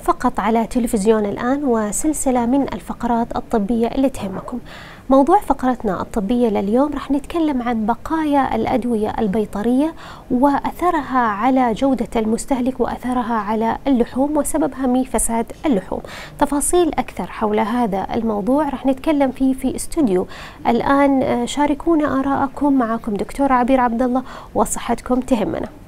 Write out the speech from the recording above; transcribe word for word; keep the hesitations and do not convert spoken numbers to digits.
فقط على تلفزيون الآن وسلسلة من الفقرات الطبية اللي تهمكم. موضوع فقرتنا الطبية لليوم رح نتكلم عن بقايا الأدوية البيطرية وأثرها على جودة المستهلك وأثرها على اللحوم وسببها من فساد اللحوم. تفاصيل أكثر حول هذا الموضوع رح نتكلم فيه في استوديو الآن. شاركونا آراءكم، معكم دكتورة عبير عبد الله وصحتكم تهمنا.